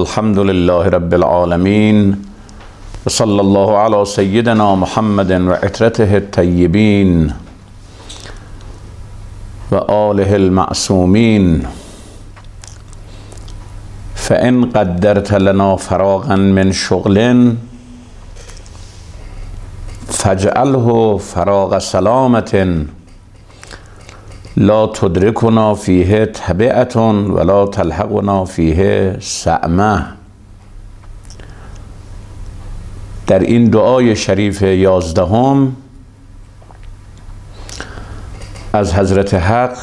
الحمد لله رب العالمين وصلى الله على سيدنا محمد وعترته الطيبين وآله المعصومين. فإن قدرت لنا فراغا من شغل فاجعله فراغ سلامة لا تدركنا فيه تبعة ولا تلحقنا فيه سعمة. در این دعای شریف 11 از حضرت حق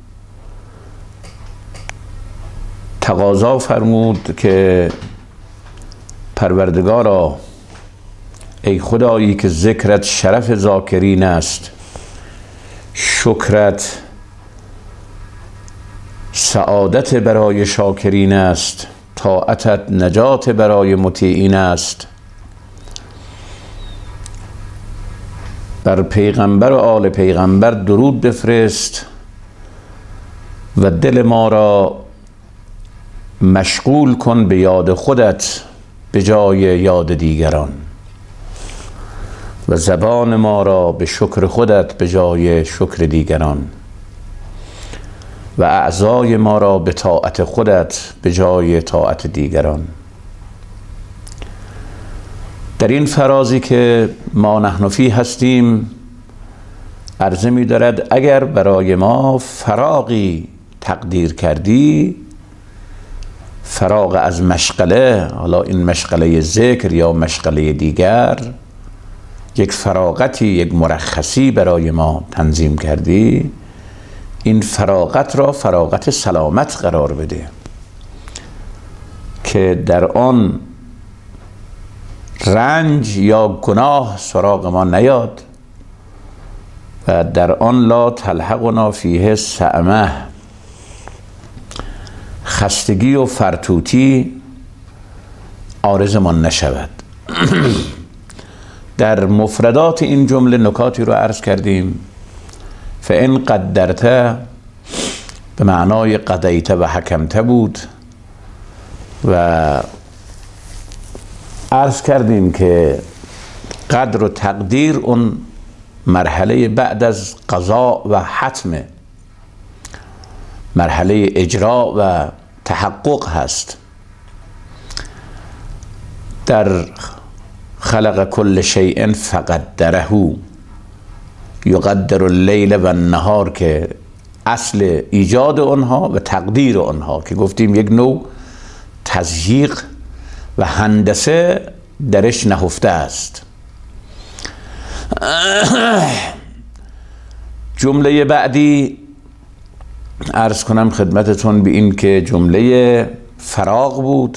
تقاضا فرمود که پروردگارا، ای خدایی که ذکرت شرف ذاکرین است، شکرت سعادت برای شاکرین است، طاعتت نجات برای مطیعین است. بر پیغمبر و آل پیغمبر درود بفرست و دل ما را مشغول کن به یاد خودت به جای یاد دیگران و زبان ما را به شکر خودت به جای شکر دیگران و اعضای ما را به طاعت خودت به جای طاعت دیگران. در این فرازی که ما نحن فی هستیم عرضه می دارد اگر برای ما فراغی تقدیر کردی، فراغ از مشغله، حالا این مشغله ذکر یا مشغله دیگر، یک فراغتی، یک مرخصی برای ما تنظیم کردی، این فراغت را فراغت سلامت قرار بده که در آن رنج یا گناه سراغ ما نیاد و در آن لا تلحقنا فیه سعمه، خستگی و فرتوتی عارضمان نشود. در مفردات این جمله نکاتی رو عرض کردیم. فإن قدرت به معنای قضیت و حکمت بود و عرض کردیم که قدر و تقدیر اون مرحله بعد از قضا و حتم، مرحله اجرا و تحقق هست. در خلق کل شیء فقدره، یقدر اللیل و النهار، که اصل ایجاد آنها و تقدیر آنها که گفتیم یک نوع تضییق و هندسه درش نهفته است. جمله بعدی عرض کنم خدمتتون به این که جمله فراغ بود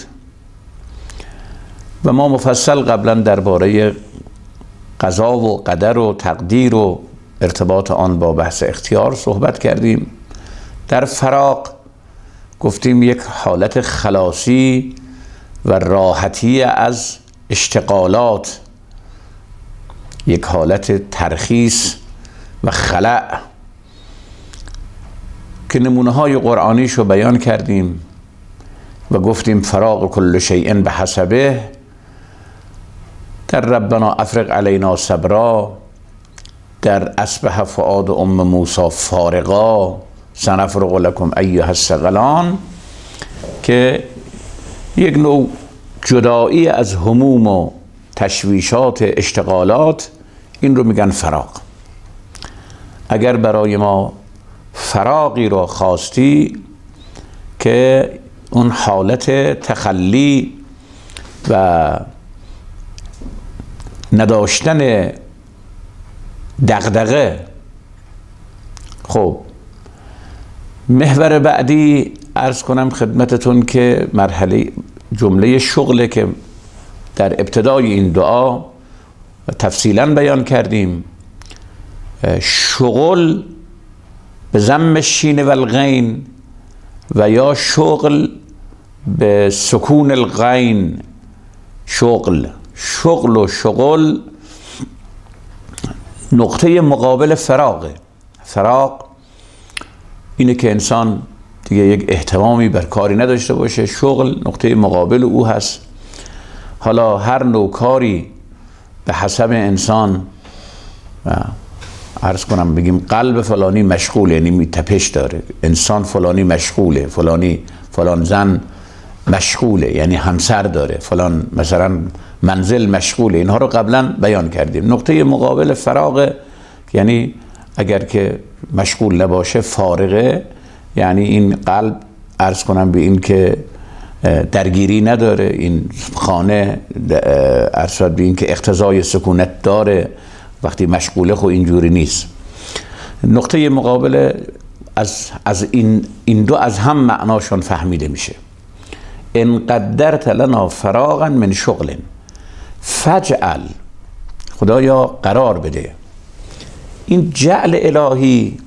و ما مفصل قبلا درباره قضا و قدر و تقدیر و ارتباط آن با بحث اختیار صحبت کردیم. در فراغ گفتیم یک حالت خلاصی و راحتی از اشتغالات، یک حالت ترخیص و خلع که نمونه های قرآنیش رو بیان کردیم و گفتیم فراغ کل شیء به حسبه. در ربنا افرغ علینا صبرا، در اصبح فؤاد ام موسی فارغا سنفرغ لکم ایها الثقلان، که یک نوع جدایی از هموم و تشویشات اشتغالات، این رو میگن فراغ. اگر برای ما فراغی رو خواستی که اون حالت تخلی و نداشتن دغدغه. خب محور بعدی عرض کنم خدمتتون که مرحله جمله شغله که در ابتدای این دعا تفصیلا بیان کردیم. شغل به ضم الشین و الغین و یا شغل به سکون الغین. شغل و شغل نقطه مقابل فراغه. فراغ اینه که انسان دیگه یک اهتمامی بر کاری نداشته باشه. شغل نقطه مقابل او هست. حالا هر نوع کاری به حسب انسان، عرض کنم بگیم قلب فلانی مشغوله، یعنی تپش داره، انسان فلانی مشغوله، فلان زن مشغوله یعنی همسر داره، فلان مثلا منزل مشغوله. اینها رو قبلا بیان کردیم. نقطه مقابل فراغ، یعنی اگر که مشغول نباشه فارغه، یعنی این قلب عرض کنم به این که درگیری نداره، این خانه عرض به این که اقتضای سکونت داره، وقتی مشغوله خب اینجوری نیست. نقطه مقابل از این دو از هم معناشون فهمیده میشه. ان قدرت لنا فراغا من شغل فجعل، خدایا قرار بده. این جعل الهی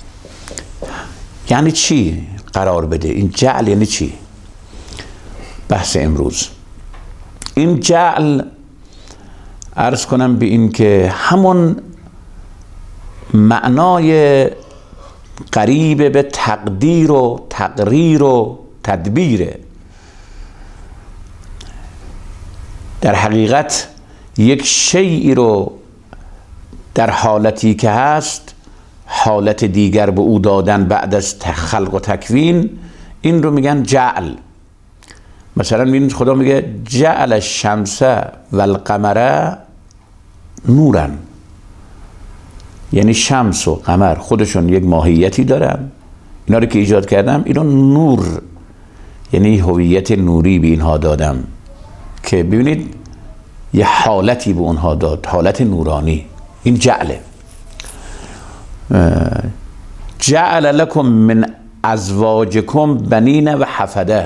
یعنی چی؟ قرار بده. این جعل یعنی چی؟ بحث امروز. این جعل عرض کنم به این که همون معنای قریب به تقدیر و تقریر و تدبیره. در حقیقت یک شیئی رو در حالتی که هست حالت دیگر به او دادن بعد از خلق و تکوین، این رو میگن جعل. مثلا خدا میگه جعل الشمس و القمر نورا، یعنی شمس و قمر خودشون یک ماهیتی دارن، اینا رو که ایجاد کردم اینا نور، یعنی هویت نوری به اینها دادم که ببینید یه حالتی به اونها داد، حالت نورانی. این جعله. جعل لکم من ازواجکم بنین و حفده،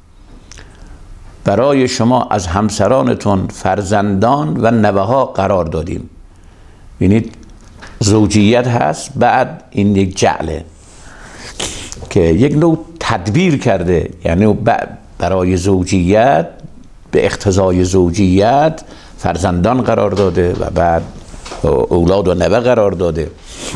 برای شما از همسرانتون فرزندان و نوه‌ها قرار دادیم. ببینید زوجیت هست، بعد این یک جعله که یک نوع تدبیر کرده، یعنی برای زوجیت به اقتضای زوجیت فرزندان قرار داده و بعد اولاد و نوه قرار داده.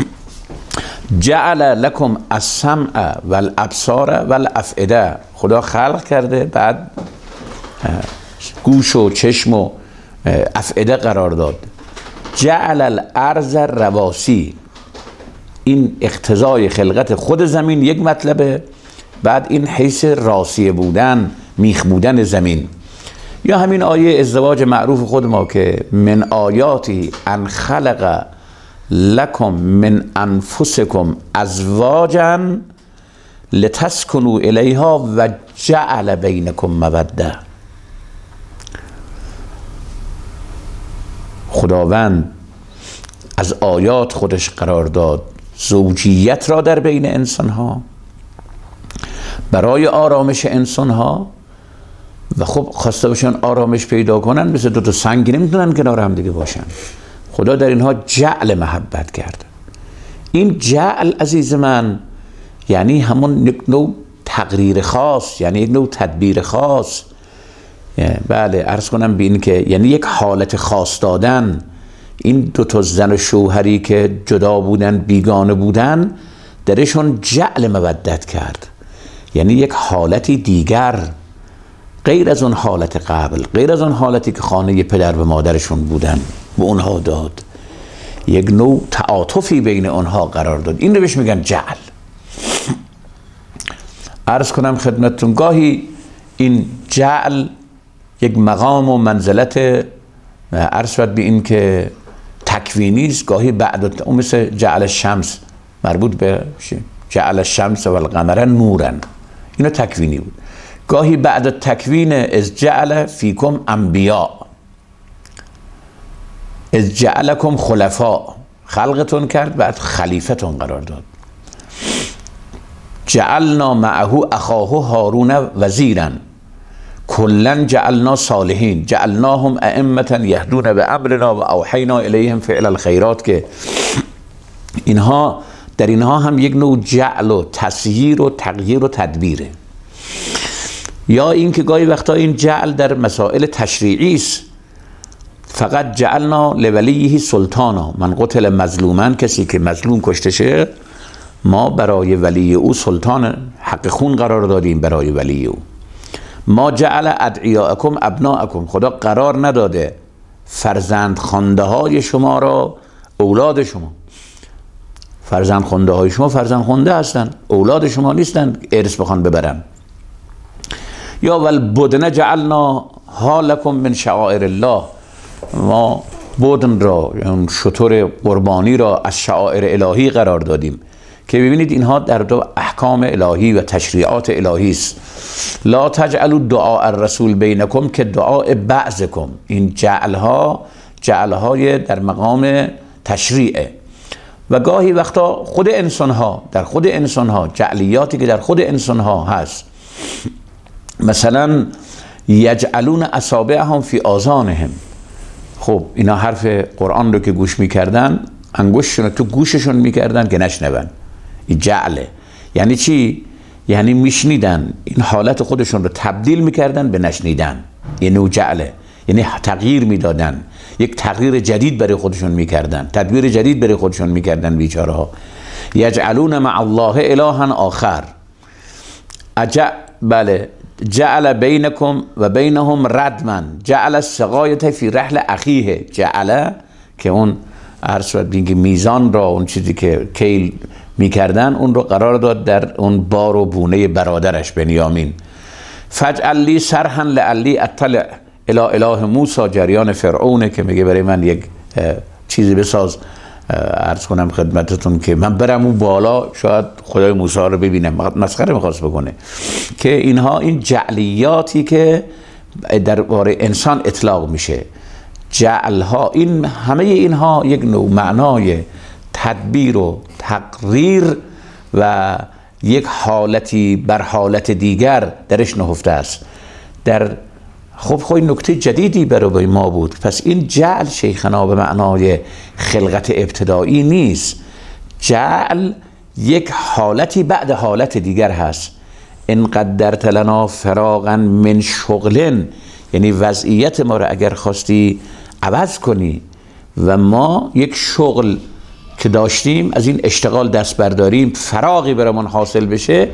جعل لکم السمع والابصار والافئده، خدا خلق کرده بعد گوش و چشم و افئده قرار داد. جعل الارض رواسی، این اقتضای خلقت خود زمین یک مطلبه، بعد این حیث راسیه بودن، میخ بودن زمین. یا همین آیه ازدواج معروف خود ما که من آیاتی ان خلق لکم من انفسکم ازواجا لتسکنوا الیها و جعل بینکم موده. خداوند از آیات خودش قرار داد زوجیت را در بین انسان ها برای آرامش انسان ها، و خب خواسته باشن آرامش پیدا کنن، مثل دو تا سنگ نمیتونن کنار هم دیگه باشن. خدا در اینها جعل محبت کرد. این جعل عزیز من یعنی همون یک نوع تقریر خاص، یعنی یک نوع تدبیر خاص. بله عرض کنم به این که یعنی یک حالت خاص دادن. این دو تا زن و شوهری که جدا بودن، بیگانه بودن، درشون جعل مودت کرد، یعنی یک حالتی دیگر غیر از اون حالت قبل، غیر از اون حالتی که خانه پدر و مادرشون بودن به اونها داد، یک نوع تعاطفی بین اونها قرار داد. این رو بهش میگن جعل. عرض کنم خدمتتون گاهی این جعل یک مقام و منزلت عرض شد به این که تکوینی است، گاهی بعد اون مثل جعل الشمس مربوط به جعل الشمس و القمر نورا، اینا تکوینی بود. گاهی بعد تکوین از جعل فیکم انبیاء، از جعلکم خلفاء، خلقتون کرد بعد خلیفتون قرار داد. جعلنا معه اخاه هارون وزیرا کلا جعلنا صالحین جعلناهم ائمة یهدون بامرنا و اوحینا الیهم فعل الخیرات، که اینها در اینها هم یک نوع جعل و تسییر و تغییر و تدبیره. یا این که گاهی وقتا این جعل در مسائل تشریعی است، فقط جعلنا لولیه سلطانا، من قتل مظلوما، کسی که مظلوم کشته شه ما برای ولی او سلطان حق خون قرار دادیم برای ولی او. ما جعل ادعیاءکم ابناءکم، خدا قرار نداده فرزند خوانده های شما را اولاد شما. فرزند خوانده های شما فرزند خوانده هستن، اولاد شما نیستن ارث بخوان ببرن. یا والبدن جعلنا لکم من شعائر الله، ما بدن را، یعنی شتر قربانی را از شعائر الهی قرار دادیم که ببینید اینها در دو احکام الهی و تشریعات الهی است. لا تجعلوا دعاء الرسول بینکم که دعاء بعضکم، این جعلهای در مقام تشریعه. و گاهی وقتا خود انسانها، در خود انسانها جعلیاتی که در خود انسانها هست، مثلا یجعلون اصابعهم فی آذانهم، خب اینا حرف قرآن رو که گوش میکردن انگشتشون رو تو گوششون میکردن که نشنون. این جعله. یعنی چی؟ یعنی میشنیدن، این حالت خودشون رو تبدیل میکردن به نشنیدن. یعنی جعله، یعنی تغییر میدادن، یک تغییر جدید برای خودشون میکردن، تدبیر جدید برای خودشون میکردن بیچاره ها. یجعلون مع الله الها آخر، بله، جعل بینکم و بینهم ردما، جعل السقایة فی رحل اخیه، جعل که اون عرض بینگی میزان را، اون چیزی که کیل میکردن اون رو قرار داد در اون بار و بونه برادرش بنیامین. فجعل لی سرحا لعلی اطلع الی اله موسی، جریان فرعونه که میگه برای من یک چیزی بساز، عرض کنم خدمتتون که من برم اون بالا شاید خدای موسی رو ببینم. مسخره میخواست بکنه که اینها، این جعلیاتی که در باره انسان اطلاق میشه، جعلها، این همه اینها یک نوع معنای تدبیر و تقریر و یک حالتی بر حالت دیگر درش نهفته است. در خب نکته جدیدی برای ما بود. پس این جعل شیخنا به معنای خلقت ابتدایی نیست، جعل یک حالتی بعد حالت دیگر هست. ان قدرت لنا فراغا من شغل، یعنی وضعیت ما رو اگر خواستی عوض کنی و ما یک شغل که داشتیم از این اشتغال دست برداریم، فراغی برامون حاصل بشه،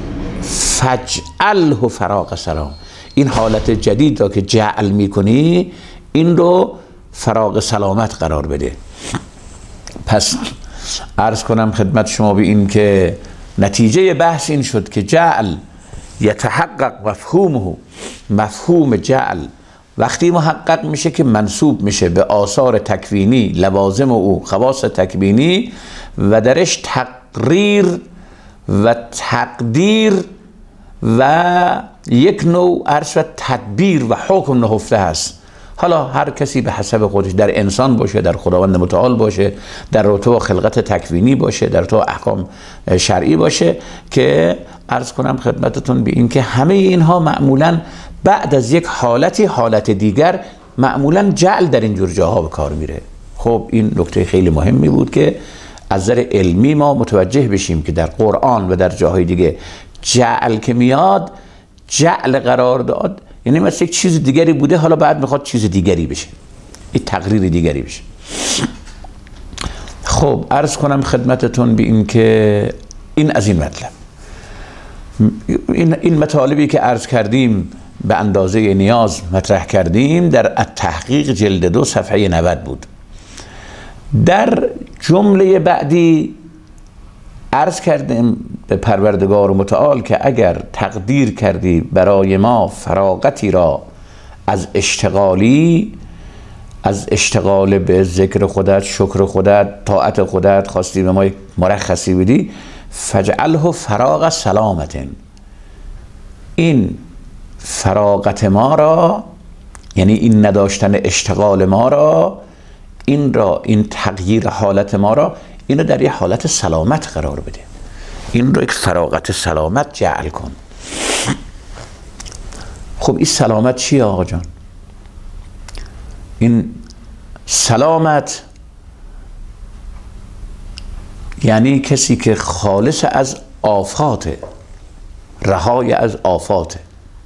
فجعله فراغ سلام، این حالت جدید را که جعل میکنی این رو فراغ سلامت قرار بده. پس عرض کنم خدمت شما به این که نتیجه بحث این شد که جعل یتحقق مفهومه، مفهوم جعل وقتی محقق میشه که منسوب میشه به آثار تکوینی، لوازم او، خواص تکوینی و درش تقریر و تقدیر و یک نوع عرض و تدبیر و حکم نهفته هست. حالا هر کسی به حسب خودش، در انسان باشه، در خداوند متعال باشه، در رتبه خلقت تکوینی باشه، در رتبه احکام شرعی باشه، که عرض کنم خدمتتون به این که همه اینها معمولاً بعد از یک حالت دیگر معمولاً جعل در این جور جاها به کار میره. خب این نکته خیلی مهمی بود که از نظر علمی ما متوجه بشیم که در قرآن و در جاهای دیگه جعل که میاد، جعل قرار داد یعنی مثل یک چیز دیگری بوده، حالا بعد میخواد چیز دیگری بشه، این تقریر دیگری بشه. خب عرض کنم خدمتتون به این که این از این مطلب، این مطالبی که عرض کردیم به اندازه نیاز مطرح کردیم در التحقیق جلد 2 صفحه 90 بود. در جمله بعدی عرض کردیم به پروردگار متعال که اگر تقدیر کردی برای ما فراغتی را از اشتغال به ذکر خودت، شکر خودت، طاعت خودت خواستی به ما یک مرخصی بدی، فجعله فراغ سلامت، این فراغت ما را، یعنی این نداشتن اشتغال ما را، این تغییر حالت ما را، اینو در یه حالت سلامت قرار بده، این رو یک فراغت سلامت جعل کن. خب این سلامت چیه آقا جان؟ این سلامت یعنی کسی که خالص از آفات، رهای از آفات.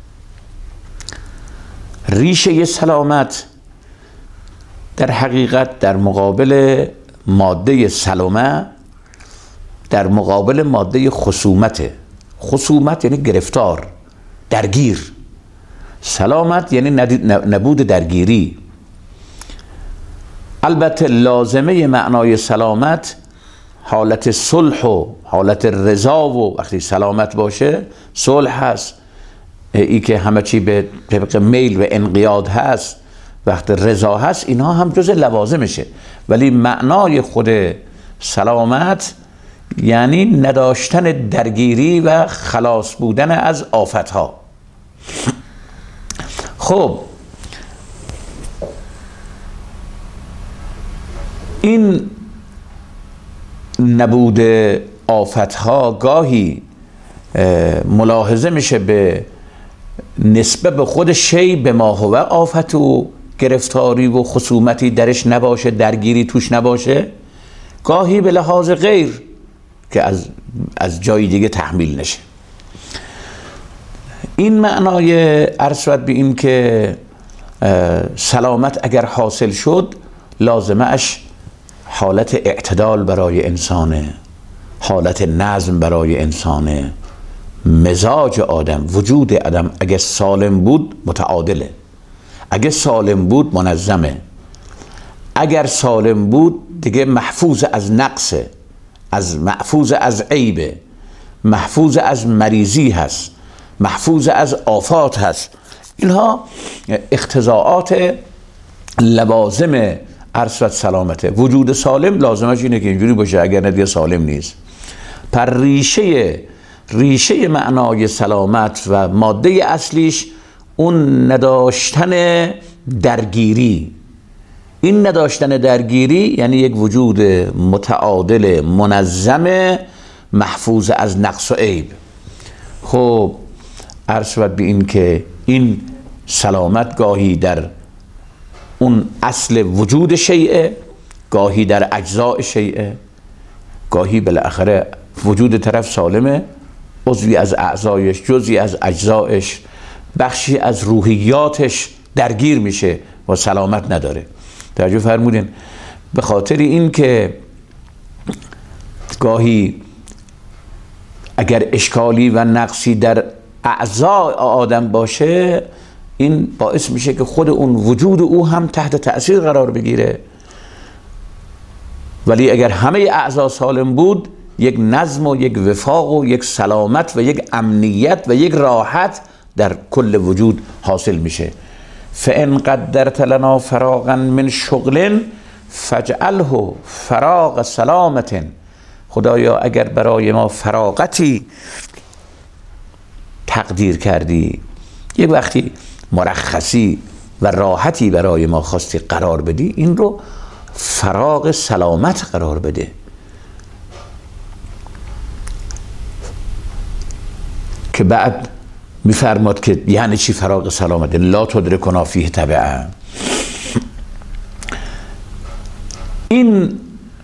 ریشه سلامت در حقیقت در مقابل ماده سلامه، در مقابل ماده خصومته. خصومت یعنی گرفتار، درگیر. سلامت یعنی نبود درگیری. البته لازمه معنای سلامت حالت صلح و حالت رضا، و وقتی سلامت باشه صلح هست، ای که همه چی به طبق میل و انقیاد هست، وقت رضا هست، اینها هم جز لوازمشه. ولی معنای خود سلامت یعنی نداشتن درگیری و خلاص بودن از آفتها. خب این نبود آفتها گاهی ملاحظه میشه به نسبت به خود شی به ما هو آفت و گرفتاری و خصومتی درش نباشه، درگیری توش نباشه، گاهی به لحاظ غیر که از جای دیگه تحمیل نشه. این معنای عرض شد به این که سلامت اگر حاصل شد لازمه اش حالت اعتدال برای انسانه، حالت نظم برای انسانه. مزاج آدم، وجود آدم اگه سالم بود متعادله، اگه سالم بود منظمه، اگر سالم بود دیگه محفوظ از نقصه، محفوظ از عیبه، محفوظ از مریضی هست، محفوظ از آفات هست. اینها اقتضاعات لوازم عرض سلامته. وجود سالم لازمش اینه که اینجوری باشه، اگر ندیگه سالم نیست. پر ریشه معنای سلامت و ماده اصلیش اون نداشتن درگیری. این نداشتن درگیری یعنی یک وجود متعادل منظم محفوظ از نقص و عیب. خب عرض شد به این که این سلامت گاهی در اون اصل وجود شیء، گاهی در اجزاء شیء، گاهی بالاخره وجود طرف سالمه، عضوی از اعضایش، جزئی از اجزایش، بخشی از روحیاتش درگیر میشه و سلامت نداره. توجه فرمودین؟ به خاطر این که گاهی اگر اشکالی و نقصی در اعضای آدم باشه، این باعث میشه که خود اون وجود او هم تحت تأثیر قرار بگیره. ولی اگر همه اعضا سالم بود، یک نظم و یک وفاق و یک سلامت و یک امنیت و یک راحت در کل وجود حاصل میشه. فإن قدرت لنا فراغا من شغل فاجعله فراغ سلامت. خدایا اگر برای ما فراغتی تقدیر کردی، یک وقتی مرخصی و راحتی برای ما خواستی قرار بدی، این رو فراغ سلامت قرار بده. که بعد میفرماد که یعنی چی فراغ سلامت؟ لا تدرکنا فیه تبعا. این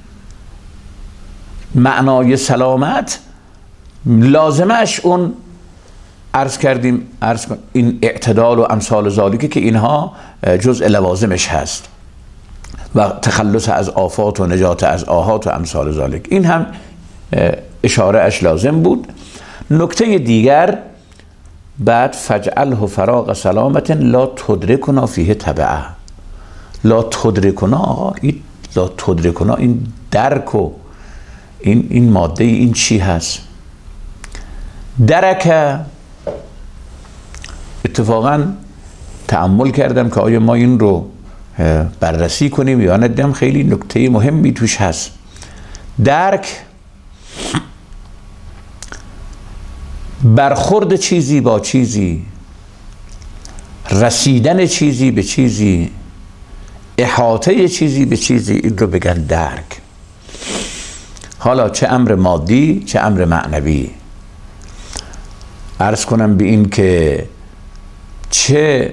معنای سلامت لازمش اون عرض کردیم این اعتدال و امثال ذالکه که اینها جزء لوازمش هست و تخلص از آفات و نجات از آهات و امثال ذالک. این هم اشاره اش لازم بود. نکته دیگر بعد فجعله فراغ سلامت لا تدرکنا فیه تبعا. لا تدرکنا، آقا این لا تدرکنا، این درک و این ماده این چی هست؟ درک. اتفاقا تأمل کردم که آیا ما این رو بررسی کنیم یا ندیم. خیلی نکته مهمی توش هست. درک برخورد چیزی با چیزی، رسیدن چیزی به چیزی، احاطه چیزی به چیزی، این رو بگن درک. حالا چه امر مادی چه امر معنوی. عرض کنم به این که چه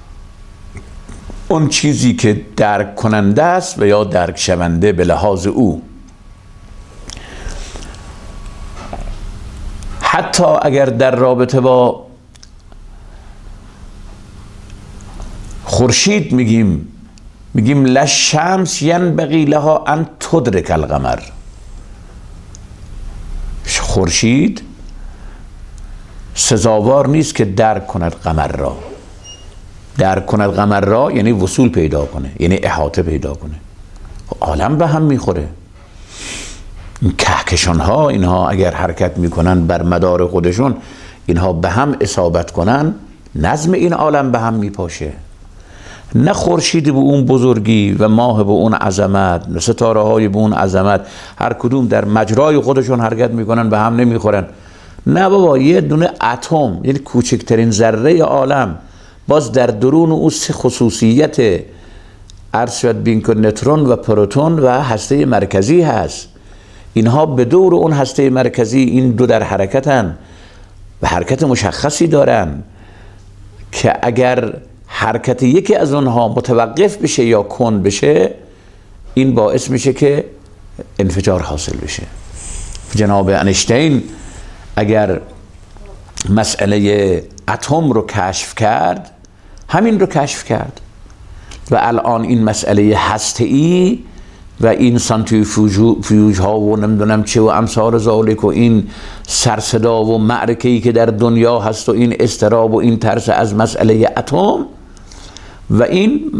اون چیزی که درک کننده است و یا درک شونده به لحاظ او، حتی اگر در رابطه با خورشید میگیم لشمس ینبغی لها ان تدرک القمر. خورشید سزاوار نیست که درک کند قمر را. درک کند قمر را یعنی وصول پیدا کنه، یعنی احاطه پیدا کنه. عالم به هم میخوره. این کهکشان ها، اینها اگر حرکت میکنن بر مدار خودشون، اینها به هم اصابت کنن، نظم این عالم به هم میپاشه. نه خورشید به اون بزرگی و ماه به اون عظمت، ستاره های به اون عظمت، هر کدوم در مجرای خودشون حرکت میکنن، به هم نمیخورن. نه بابا، یه دونه اتم، یعنی کوچکترین ذره عالم، باز در درون او سه خصوصیت عرض شد بین که نوترون و پروتون و هسته مرکزی هست. اینها به دور اون هسته مرکزی این دو در حرکتن و حرکت مشخصی دارن که اگر حرکت یکی از اونها متوقف بشه یا کند بشه، این باعث میشه که انفجار حاصل بشه. جناب انیشتین اگر مسئله اتم رو کشف کرد، همین رو کشف کرد و الان این مسئله هسته‌ای و این سانتریفیوژ ها و نمیدونم چه و امثال ذالک و این سرصدا و معرکه‌ای که در دنیا هست و این اضطراب و این ترس از مسئله اتم و این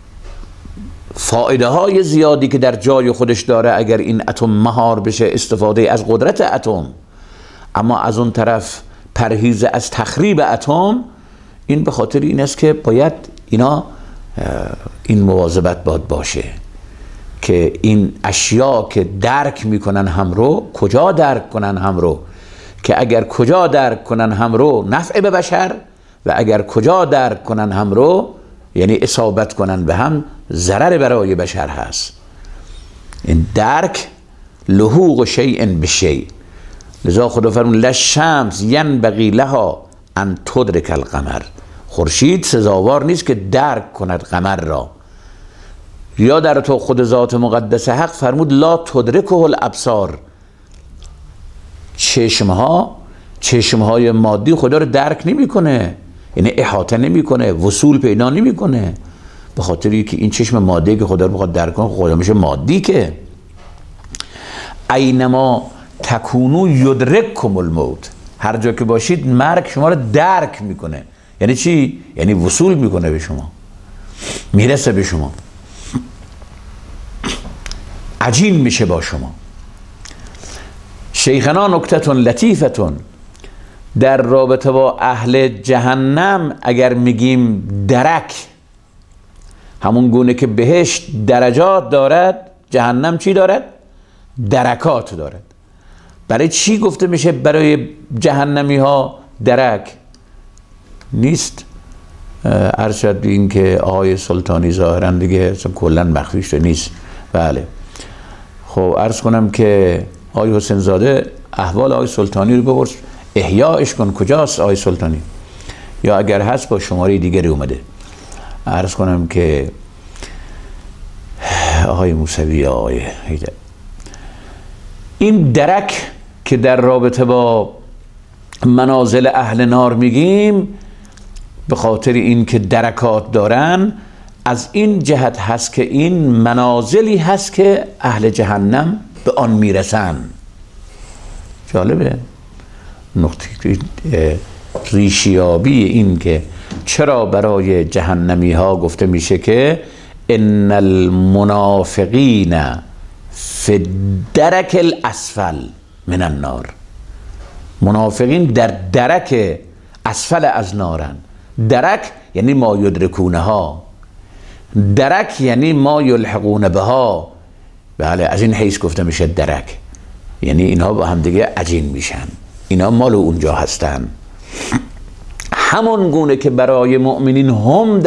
فایده های زیادی که در جای خودش داره اگر این اتم مهار بشه، استفاده از قدرت اتم، اما از اون طرف پرهیز از تخریب اتم، این به خاطر این است که باید اینا این مواظبت باشه که این اشیا که درک میکنن هم رو کجا درک کنن هم رو، که اگر کجا درک کنن هم رو نفع به بشر و اگر کجا درک کنن هم رو یعنی اصابت کنن به هم ضرر برای بشر هست. این درک لحوق شیء بشیء. لذا خدا فرمود للشمس ینبغی لها ان تدرک القمر. خورشید سزاوار نیست که درک کند قمر را. یا در تو خود ذات مقدس حق فرمود لا تدرکه الابصار. چشمهای مادی خدا رو درک نمیکنه، یعنی احاطه نمیکنه، وصول پیدا نمیکنه، به خاطر اینکه این چشم مادی که خدا رو بخواد درک کنه خدا میشه مادی. که اینما تکونو یدرککم الموت، هر جا که باشید مرگ شما رو درک میکنه. یعنی چی؟ یعنی وصول میکنه به شما، میرسه به شما، عجین میشه با شما. شیخنا نکتتون لطیفتون در رابطه با اهل جهنم اگر میگیم درک، همون گونه که بهشت درجات دارد، جهنم چی دارد؟ درکات دارد. برای چی گفته میشه برای جهنمی ها درک؟ نیست عرض شد این که آقای سلطانی ظاهرا دیگه کلا مخفی شده نیست. بله خب عرض کنم که آقای حسین زاده احوال آقای سلطانی رو بپرس، احیاش کن کجاست آقای سلطانی، یا اگر هست با شماره دیگری اومده. عرض کنم که آقای موسوی، آقای حیدر، این درک که در رابطه با منازل اهل نار میگیم به خاطر این که درکات دارن، از این جهت هست که این منازلی هست که اهل جهنم به آن میرسن. جالبه نقطه ریشیابی این که چرا برای جهنمی ها گفته میشه که ان المنافقین فی الدرک الاسفل من النار. منافقین در درک اسفل از نارن. درک یعنی ما یدرکونه ها، درک یعنی ما یلحقون بها. بله از این حیث گفته میشه درک، یعنی اینها با هم دیگه عجین میشن، اینا مال اونجا هستن. همون گونه که برای مؤمنین هم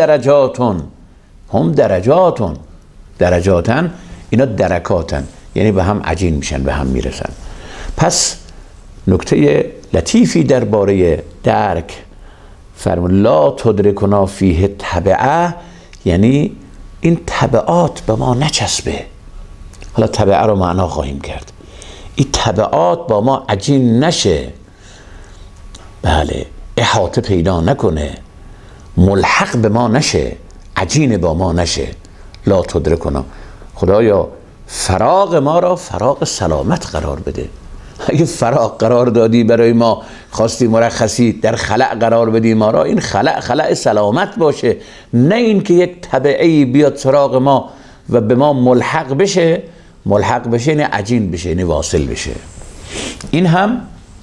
درجاتن، اینا درکاتن، یعنی به هم عجین میشن، به هم میرسن. پس نکته لطیفی درباره درک فرمود لا تدرکنا فیه تبعه، یعنی این تبعات به ما نچسبه. حالا تبعه رو معنا خواهیم کرد. این تبعات با ما عجین نشه، بله احاطه پیدا نکنه، ملحق به ما نشه، عجین با ما نشه. لا تدرکنا، خدایا فراغ ما را فراغ سلامت قرار بده. اگه فراغ قرار دادی برای ما، خواستی مرخصی در خلأ قرار بدی ما را، این خلأ سلامت باشه، نه این که یک تبعی بیاد سراغ ما و به ما ملحق بشه یعنی عجین بشه، یعنی واصل بشه. این هم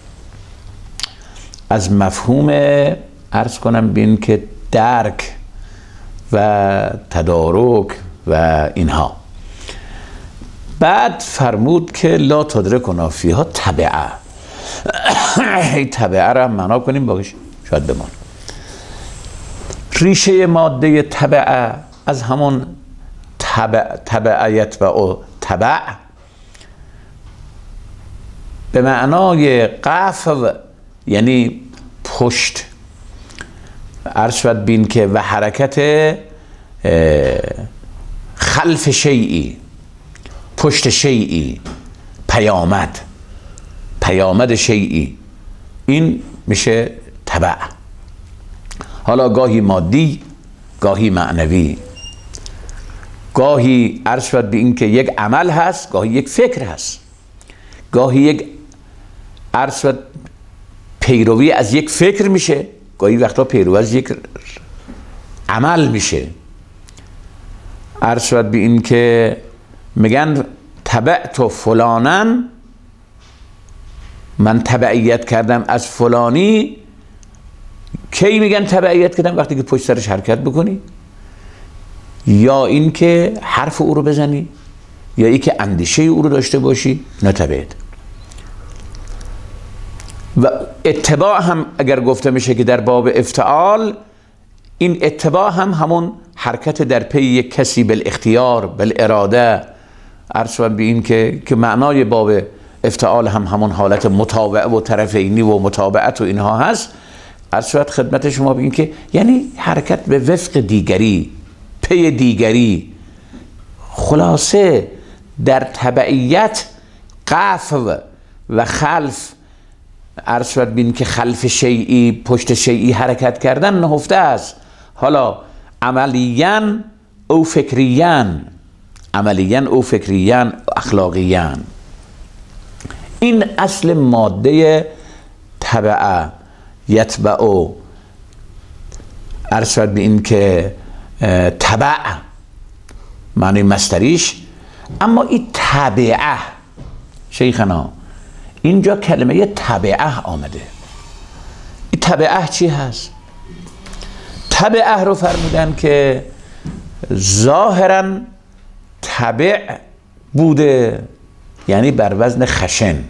از مفهوم عرض کنم بین که درک و تدارک و اینها. بعد فرمود که لا تدرکنا فیها تبعه. تبعه را معنا کنیم باش شاید بمان. ریشه ماده تبعه از همون تبعیت و تبع به معنای قفو یعنی پشت، عرض شد بین که و حرکت خلف شیئی، پشت شیئی، پیامد شیئی، این میشه تبع. حالا گاهی مادی، گاهی معنوی، گاهی عرض شد به این که یک عمل هست، گاهی یک فکر هست، گاهی یک عرض شد پیروی از یک فکر میشه، گاهی وقتا پیروی از یک عمل میشه. عرض شد به این که میگن تبعت فلانن، من تبعیت کردم از فلانی. کی میگن تبعیت کردم؟ وقتی که پشت سرش حرکت بکنی، یا این که حرف او رو بزنی، یا این که اندیشه او رو داشته باشی، نه تبعیت. و اتباع هم اگر گفته میشه که در باب افتعال، این اتباع هم همون حرکت در پی یک کسی بالاختیار بالاراده، عرض شد به این که معنای باب افتعال هم همون حالت متابعه و طرفینی و متابعت و اینها هست. عرض شد خدمت شما به این که یعنی حرکت به وفق دیگری، پی دیگری. خلاصه در تبعیت قفو و خلف، عرض شد بین که خلف شیئی، پشت شیئی حرکت کردن نهفته است. حالا عملیاً او فکریاً، اخلاقیاً. این اصل ماده تبعه، یتبع، عرض شد به این که تبع معنی مصدریش. اما این تبعه شیخنا، اینجا کلمه تبعه آمده. این تبعه چی هست؟ تبعه رو فرمودن که ظاهراً تبع بوده، یعنی بر وزن خشن.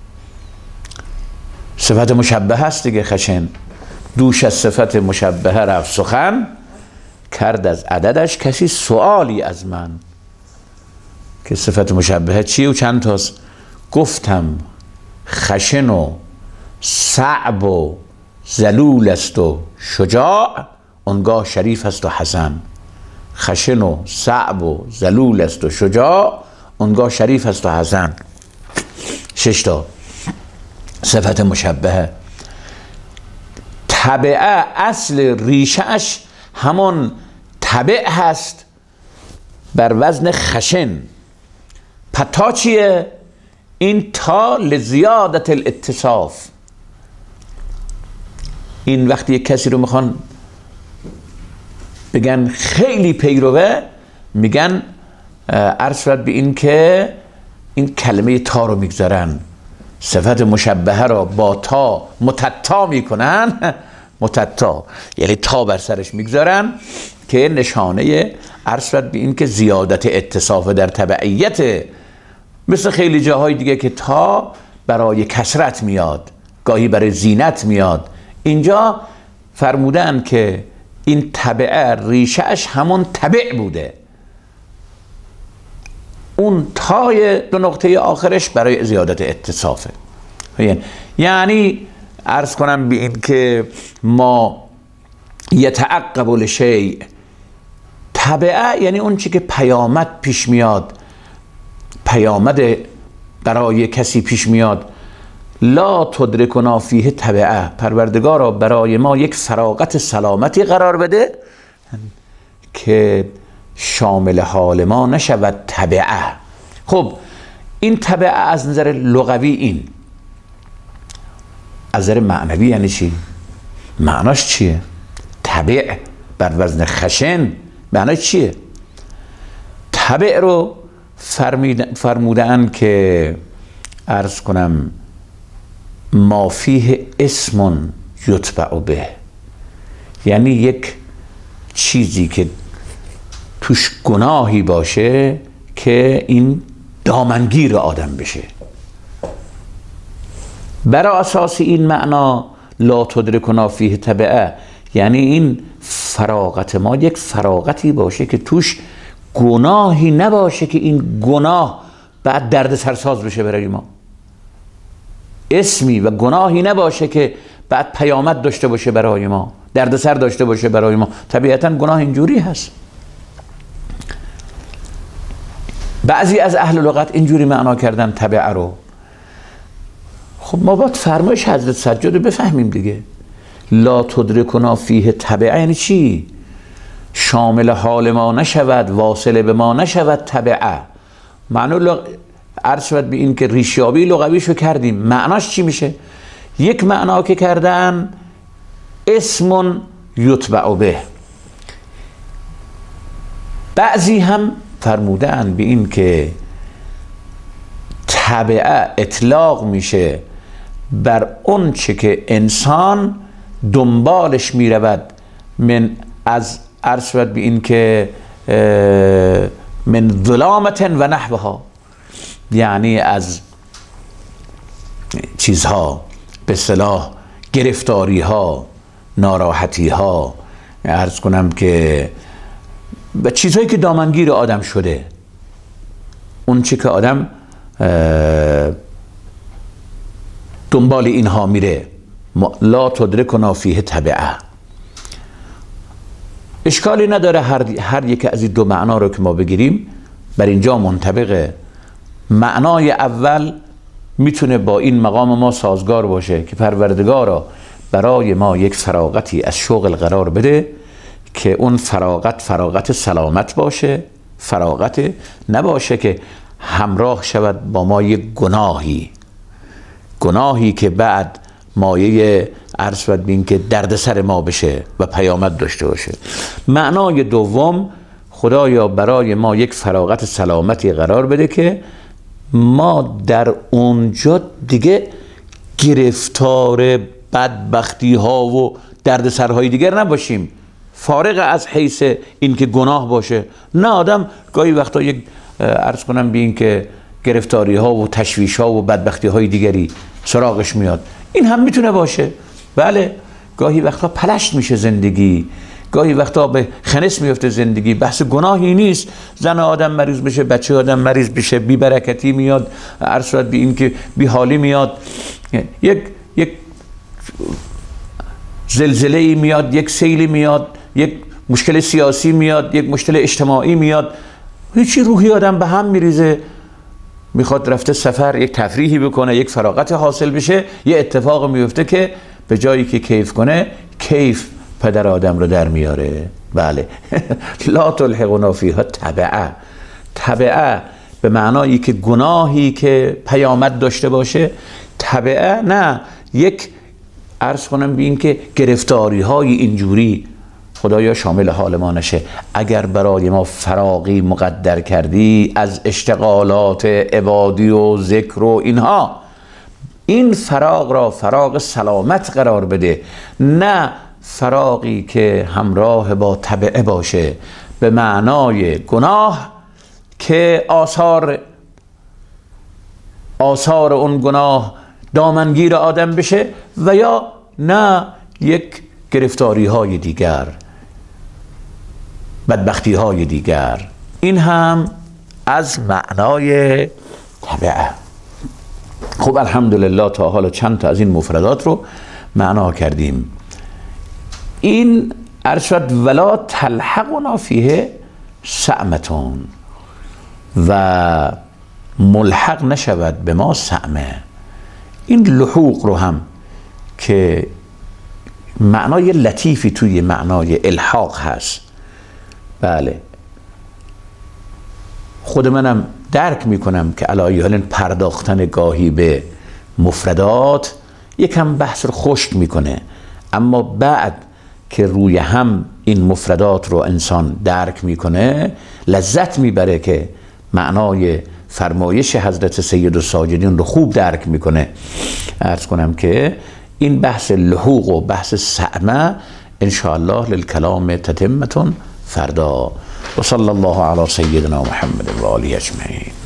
صفت مشبهه هست دیگه، خشن. دوش از صفت مشبهه رفت سخن، کرد از عددش کسی سوالی از من. که صفت مشبهه چی و چند تاست؟ گفتم خشن و صعب و ذلول است و شجاع، اونگاه شریف است و حسن. خشن و صعب و ذلول است و شجاع، اونگاه شریف است و حسن. 6 تا صفت مشبهه. تبعه اصل ریشهش همون تبع هست بر وزن خشن. پتا چیه؟ این تا لزیادت الاتصاف. این وقتی یک کسی رو میخوان بگن خیلی پیروه، میگن عرض شد به این که این کلمه تا رو میگذارن، صفت مشبهه را با تا متتا میکنن، متتا یعنی تا بر سرش میگذارن، که نشانه عرض شد به این که زیادت اتصاف در تبعیت. مثل خیلی جاهای دیگه که تا برای کثرت میاد، گاهی برای زینت میاد. اینجا فرمودن که این تبعه ریشهش همون تبع بوده، اون تای 2 نقطه آخرش برای زیادت اتصافه. یعنی عرض کنم به این که ما یتعقب لشیء، تبعه یعنی اون چی که پیامد پیش میاد، پیامد برای کسی پیش میاد. لا تدرکنا فیه تبعه، پروردگارا برای ما یک فراغت سلامتی قرار بده که شامل حال ما نشود تبعه. خب این تبعه از نظر لغوی این از نظر معنوی یعنی چی؟ معناش چیه؟ تبع بر وزن خشن معناش چیه؟ تبع رو فرمودن که عرض کنم ما فیه اسم یتبع به، یعنی یک چیزی که توش گناهی باشه که این دامنگیر آدم بشه. برای اساس این معنا لا تدرکنا فیه تبعه، یعنی این فراغت ما یک فراغتی باشه که توش گناهی نباشه که این گناه بعد درد سرساز بشه برای ما، اسمی و گناهی نباشه که بعد پیامد داشته باشه برای ما، دردسر داشته باشه برای ما. طبیعتا گناه اینجوری هست. بعضی از اهل لغت اینجوری معنا کردن تبع رو. خب ما باید فرمایش حضرت سجاد رو بفهمیم دیگه. لا تدرکنا فیه تبعه یعنی چی؟ شامل حال ما نشود، واصله به ما نشود تبعه. معنی عرض شود به این که ریشیابی لغویشو کردیم. معناش چی میشه؟ یک معنا که کردن اسم یتبع به. بعضی هم فرمودن به این که تبعه اطلاق میشه بر اون چه که انسان دنبالش میرود از عرض شود به این که من ظلامت و نحوها، یعنی از چیزها به اصطلاح گرفتاری ها، ناراحتی ها، عرض کنم که و چیزهایی که دامنگیر آدم شده، اون چی که آدم دنبال اینها میره. لا تدرکنا فیه تبعه. اشکالی نداره هر یک از این دو معنا رو که ما بگیریم بر اینجا منطبقه. معنای اول میتونه با این مقام ما سازگار باشه که پروردگارا برای ما یک فراغتی از شغل قرار بده که اون فراغت سلامت باشه، فراغت نباشه که همراه شود با ما یک گناهی که بعد مایه عرض شود بین که دردسر ما بشه و پیامد داشته باشه. معنای دوم خدایا برای ما یک فراغت سلامتی قرار بده که ما در اونجا دیگه گرفتار بدبختی ها و دردسرهای دیگر نباشیم، فارغ از حیث این که گناه باشه. نه، آدم گاهی وقتا یک عرض کنم به این که گرفتاری ها و تشویش ها و بدبختی های دیگری سراغش میاد، این هم میتونه باشه. بله، گاهی وقتا پلشت میشه زندگی، گاهی وقتا به خنث میفته زندگی. بحث گناهی نیست. زن آدم مریض بشه، بچه آدم مریض بشه، بی برکتی میاد، عرض شد به این که بی حالی میاد، یک زلزله‌ای میاد، یک سیلی میاد، یک مشکل سیاسی میاد، یک مشکل اجتماعی میاد، هیچی روحی آدم به هم میریزه، میخواد رفته سفر یک تفریحی بکنه، یک فراغت حاصل بشه، یه اتفاق میفته که به جایی که کیف کنه، کیف پدر آدم رو در میاره. بله. لا تلحقنا فیها تبعه به معنایی که گناهی که پیامد داشته باشه. تبعه نه، یک عرض کنم بین که گرفتاری های اینجوری خدایا شامل حال ما نشه. اگر برای ما فراغی مقدر کردی از اشتغالات عبادی و ذکر و اینها، این فراغ را فراغ سلامت قرار بده، نه فراغی که همراه با تبعه باشه به معنای گناه که آثار اون گناه دامنگیر آدم بشه، و یا نه یک گرفتاری های دیگر، بدبختی های دیگر. این هم از معنای تبعه. خب الحمدلله تا حالا چند تا از این مفردات رو معنا کردیم. این ارشد ولا تلحقنا فیه سعمتون، و ملحق نشود به ما سعمه. این لحوق رو هم که معنای لطیفی توی معنای الحاق هست، بله، خود منم درک میکنم که علایه حال پرداختن گاهی به مفردات یکم بحث رو خشک میکنه، اما بعد که روی هم این مفردات رو انسان درک میکنه لذت میبره که معنای فرمایش حضرت سید الساجدین رو خوب درک میکنه. عرض کنم که این بحث لحوق و بحث سعمه انشاءالله للکلام تتمتون فردا. و صلی الله علی سیدنا محمد و آله اجمعین.